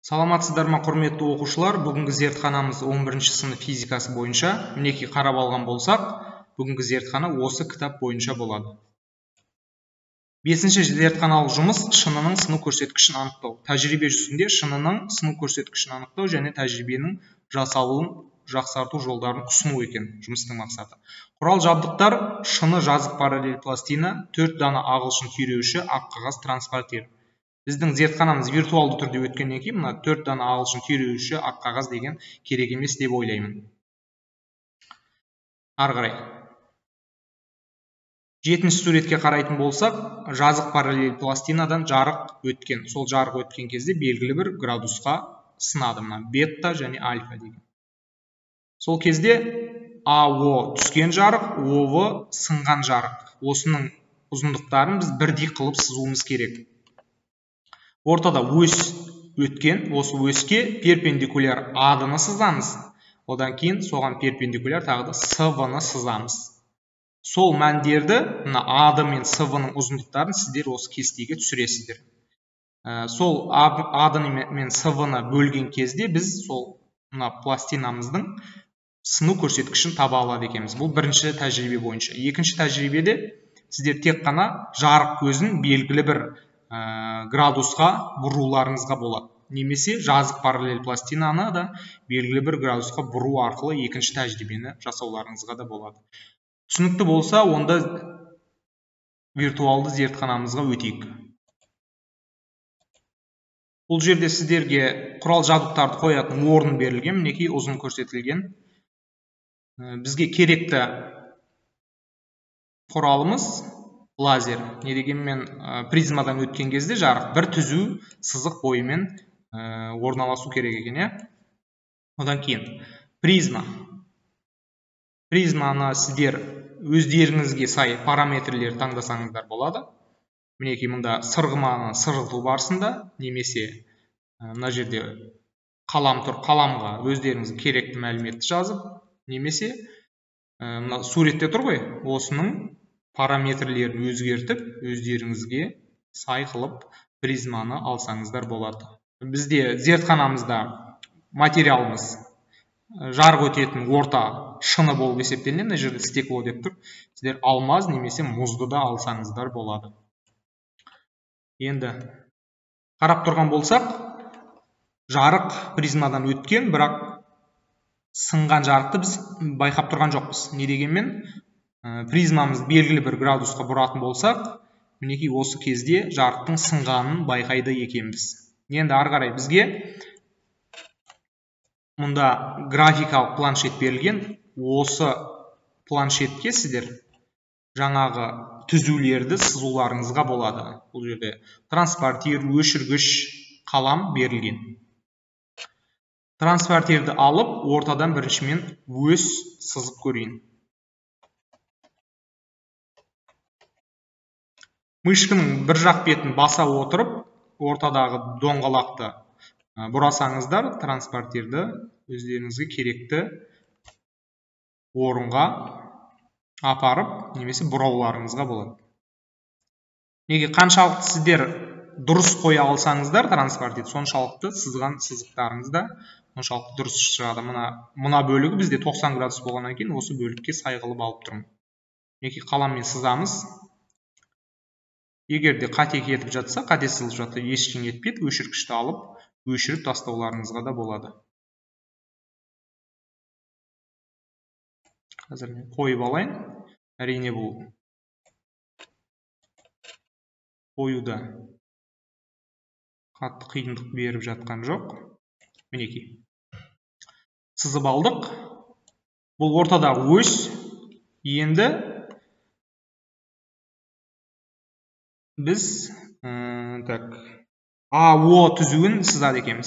Саламатсыздар ма, құрметті оқушылар? Бүгінгі зертханамыз 11-ші сынып физикасы бойынша. Мінекей қарап алған болсақ, бүгінгі зертхана осы кітап бойынша болады. 5-ші зертханалық жұмыс шынының сыну көрсеткішін анықтау. Тәжірибе жүзінде шынының сыну көрсеткішін анықтау және тәжірибенің жасалуын жақсарту жолдарын ұсыну екен жұмыстың мақсаты. Құрал жабдықтар: шыны жазық параллель пластина, 4 дана ағылшын түйреуіші, ақ қағаз, транспортер. Біздің зертханамыз виртуалды түрде өткеннен кейін мына 4 дана ағылшын түйреуіші, ақ қағаз деген керек емес деп ойлаймын. Ары қарай. 7-ші суретке қарайтын болсақ, жазық параллель пластинадан жарық өткен. Сол жарық өткен кезде белгілі бір градусқа сынады, мына бетта және альфа деген. Сол кезде АО түскен жарық, ОВ сынған жарық. Осының ұзындықтарын біз бірдей қылып сызуымыз керек. Ортада ось өткен, осы оське перпендикуляр АД-ны сызамыз. Одан кейін соған перпендикуляр тағы да СВ-ны сызамыз. Сол мәндерді, мына АД мен СВ-ның ұзындықтарын сіздер осы кестеге түсіресіздер. Сол АД мен СВ-ны бөлген кезде біз сол мына пластинамыздың сыну көрсеткішін таба алады екенбіз. Бұл бірінші тәжірибе бойынша. Екінші тәжірибеде сіздер тек қана жарық көзін белгілі бір градусқа бұруларыңызға болады. Немесе жазық параллель пластинаны да белгілі бір градусқа бұру арқылы екінші тәжірибені жасауларыңызға да болады. Түсінікті болса, онда виртуалды зертханамызға өтейік. Бұл жерде сіздерге құрал жабдықтарды қоятын орын берілген, мінекей ұзын көрсетілген. Бізге керекті құралымыз лазер. Не дегенмен призмадан өткен кезде жарық бір түзу сызық бойымен орналасу керек екен, Одан кейін призма. Призманы сіздер өздеріңізге сай параметрлер таңдасаңыздар болады. Мінекей мұнда сырғыманы сырғыту барысында, немесе мына жерде қалам тұр, қаламға өздеріңізге керекті мәліметті жазып, немесе мына суретте тұр ғой, осының параметрлерін өзгертіп, өздеріңізге сай қылып призманы алсаңыздар болады. Бізде зертханамызда материалымыз жарық өтетін орта шыны болып есептелінеді. Мына жерде стекло деп тұр. Сіздер алмаз немесе мұзды да алсаңыздар болады. Енді қарап тұрған болсақ, жарық призмадан өткен, бірақ сынған жарықты біз байқап тұрған жоқпыз. Не дегенмен призмамыз белгілі бір градусқа бұратын болсақ, мінекей осы кезде жарықтың сынғанын байқайды екенбіз. Енді ары қарай бізге мұнда графикалық планшет берілген. Осы планшетке сіздер жаңағы түзулерді сызуларыңызға болады. Бұл жерде транспортер, өшіргіш, қалам берілген. Транспортерді алып, ортадан біріншімен ось сызып көрейін. Мышканың бір жақ бетін баса отырып, ортадағы доңғалақты бұрасаңыздар, транспортерді өздеріңізге керекті орынға апарып, немесе бұрауларыңызға болады. Неге қаншалықты сіздер дұрыс қоя алсаңыздар транспортерді, соншалықты сызған сызықтарыңыз да оншалықты дұрыс шығады. Мына бөлігі бізде 90 градус болғаннан кейін осы бөлікке сай қылып алып тұрмын. Неге қаламмен сызамыз. Егер де қате кетіп жатса, қате сызылып жатса, ештеңе етпейді, өшіргішті алып, өшіріп тастауларыңызға да болады. Қазір мен қойып алайын. Әрине бұл қоюда қатты қиындық беріп жатқан жоқ. Мінекей. Сызып алдық. Бұл ортадағы ось. Енді біз АО түзуін сызады екенбіз.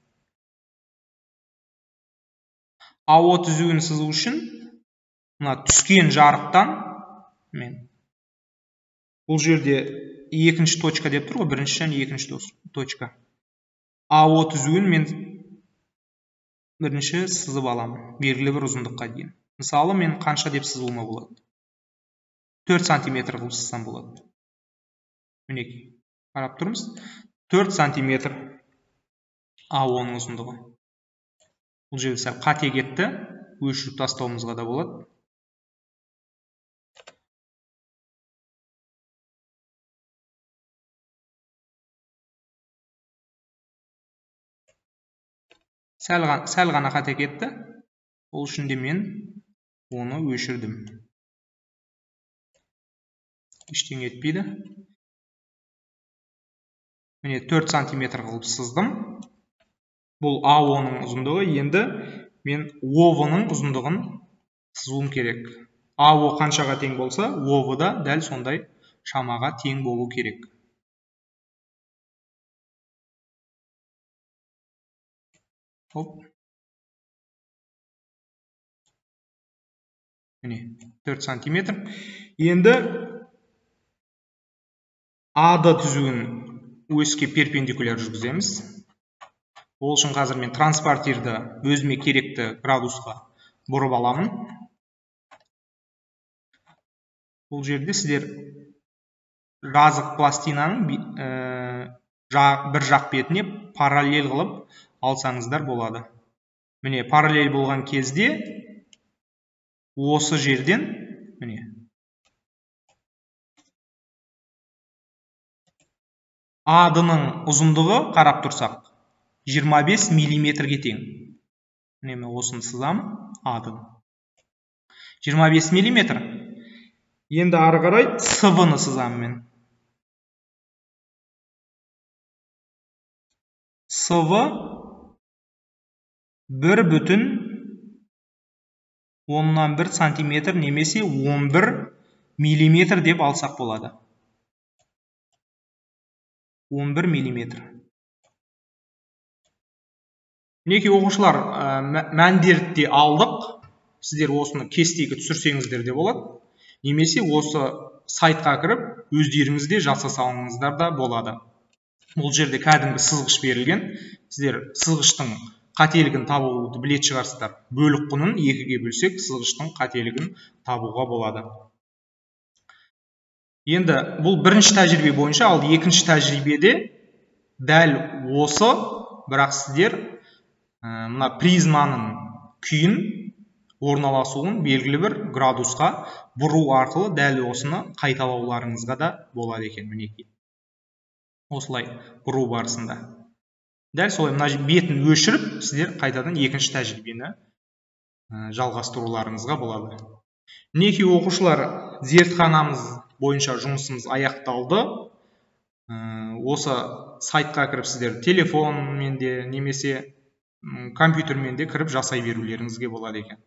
АО түзуін сызу үшін мына түскен жарықтан бұл жерде екінші точка деп тұр ғой, бірінші және екінші точка. АО түзуін мен бірінші сызып аламын, белгілі бір ұзындыққа дейін. Мысалы, мен қанша деп сызуыма болады? 4 сантиметр қылып сызсам болады. Мінекей, қарап тұрмыз. 4 сантиметр. АО-ның ұзындығы. Бұл жерде сәл қате кетті, өшіріп тастауымызға да болады. Сәл ғана қате кетті. Ол үшін де мен оны өшірдім. Ештеңе етпейді. Міне 4 сантиметр қылып сыздым. Бұл АО-ның ұзындығы. Енді мен ОВ-ның ұзындығын сызуым керек. АО қаншаға тең болса, ОВ да дәл сондай шамаға тең болу керек. Міне 4 сантиметр. Енді АД түзуін өске перпендикуляр жүргіземіз. Ол үшін қазір мен транспортирді өзіме керекті градусқа бұрып аламын. Бұл жерде сіздер жазық пластинаның бір жақ бетіне параллель қылып алсаңыздар болады. Міне параллель болған кезде осы жерден міне АД-ның ұзындығы қарап тұрсақ 25 миллиметрге тең. Міне мен осыны сызам, АД-ны 25 миллиметр. Енді ары қарай СВ-ны сызам мен. СВ 1,1 сантиметр немесе 11 миллиметр деп алсақ болады. 11 миллиметр. Мінекей оқушылар, мәндерді алдық. Сіздер осыны кестеге түсірсеңіздер де болады. Немесе осы сайтқа кіріп, өздеріңізде жасасаңыздар да болады. Бұл жерде кәдімгі сызғыш берілген. Сіздер сызғыштың қателігін табуды білетін шығарсыздар. Бөлік құнын 2-ге бөлсек, сызғыштың қателігін табуға болады. Енді бұл бірінші тәжірибе бойынша, ал екінші тәжірибеде дәл осы, бірақ сіздер мына призманың күйін орналасуын белгілі бір градусқа бұру арқылы дәл осыны қайталауларыңызға да болады екен. Мінекей осылай бұру барысында дәл солай мына бетін өшіріп, сіздер қайтадан екінші тәжірибені жалғастыруларыңызға болады. Мінекей оқушылар, зертханамыз бойынша жұмысымыз аяқталды. Осы сайтқа кіріп сіздер телефонмен де немесе компьютермен де кіріп жасай берулеріңізге болады екен.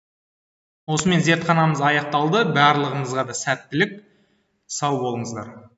Осымен зертханамыз аяқталды. Барлығымызға да сәттілік, сау болыңыздар.